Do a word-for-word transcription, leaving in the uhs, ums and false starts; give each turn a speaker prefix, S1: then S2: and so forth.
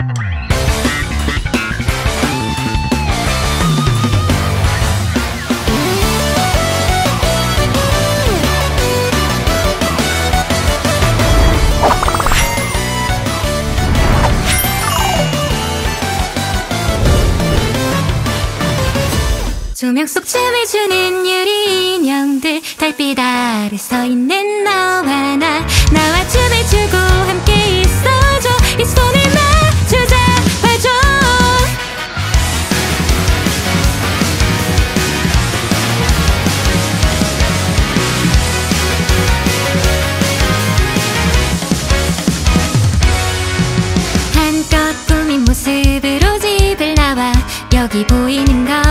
S1: 조명 속 춤을 추는 유리 인형들, 달빛 아래 서 있는 너와 나, 나와 춤을 추고 함께 있어줘. 이 손을 나 잡아줘. 한껏 꾸민 모습으로 집을 나와 여기 보이는 건